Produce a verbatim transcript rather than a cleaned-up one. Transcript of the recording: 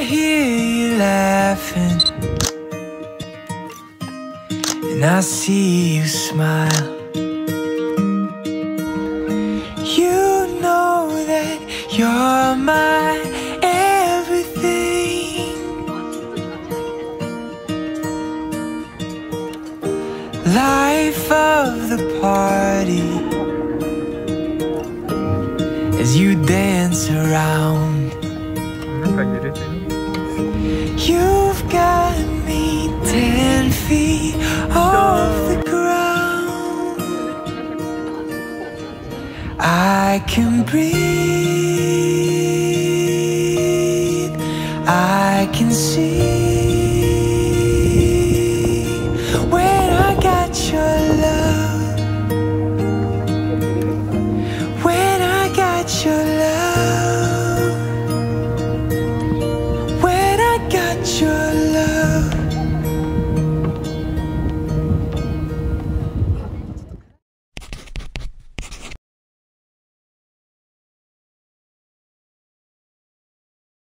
hear you laughing, and I see you smile. You know that you're my everything. Life of the party as you dance around. You've got me ten feet off the ground. I can breathe